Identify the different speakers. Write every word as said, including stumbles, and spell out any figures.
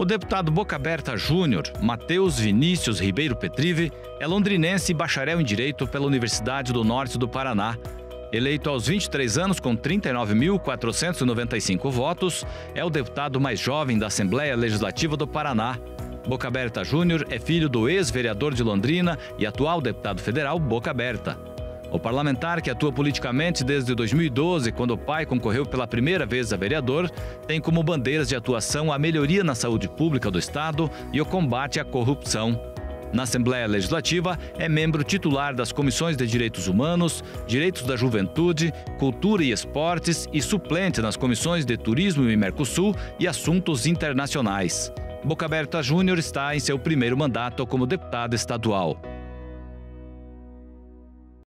Speaker 1: O deputado Boca Aberta Júnior, Matheus Vinícius Ribeiro Petrive, é londrinense e bacharel em Direito pela Universidade do Norte do Paraná. Eleito aos vinte e três anos com trinta e nove mil quatrocentos e noventa e cinco votos, é o deputado mais jovem da Assembleia Legislativa do Paraná. Boca Aberta Júnior é filho do ex-vereador de Londrina e atual deputado federal Boca Aberta. O parlamentar, que atua politicamente desde dois mil e doze, quando o pai concorreu pela primeira vez a vereador, tem como bandeiras de atuação a melhoria na saúde pública do Estado e o combate à corrupção. Na Assembleia Legislativa, é membro titular das Comissões de Direitos Humanos, Direitos da Juventude, Cultura e Esportes e suplente nas Comissões de Turismo e Mercosul e Assuntos Internacionais. Boca Aberta Júnior está em seu primeiro mandato como deputado estadual.